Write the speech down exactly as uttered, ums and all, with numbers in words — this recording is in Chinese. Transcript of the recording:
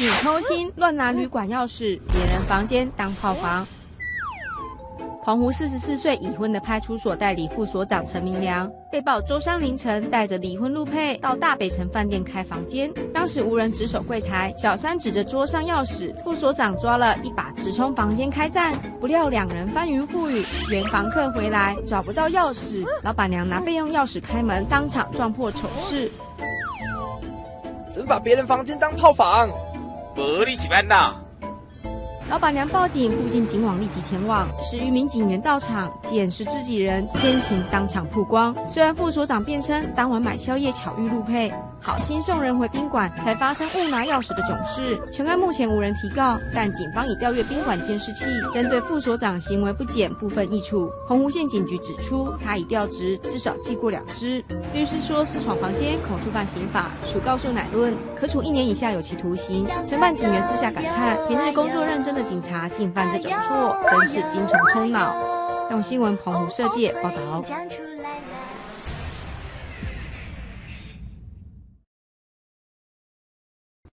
你偷心乱拿旅馆钥匙，别人房间当炮房。澎湖四十四岁已婚的派出所代理副所长陈明良被曝周三凌晨带着离婚陆配到大北城饭店开房间，当时无人值守柜台，小三指着桌上钥匙，副所长抓了一把直冲房间开战，不料两人翻云覆雨，原房客回来找不到钥匙，老板娘拿备用钥匙开门，当场撞破丑事。 真把别人房间当炮房， 无你是安闹。 老板娘报警，附近警网立即前往，十余名警员到场，见是知己人，奸情当场曝光。虽然副所长辩称当晚买宵夜巧遇陆配，好心送人回宾馆，才发生误拿钥匙的囧事。全案目前无人提告，但警方已调阅宾馆监视器，针对副所长行为不检部分议处。澎湖县警局指出，他已调职，至少记过两支。律师说，私闯房间恐触犯刑法，属告诉乃论，可处一年以下有期徒刑。承办警员私下感叹，平日工作认真的警察竟犯这种错，真是精虫充脑。用新闻澎湖社界报道。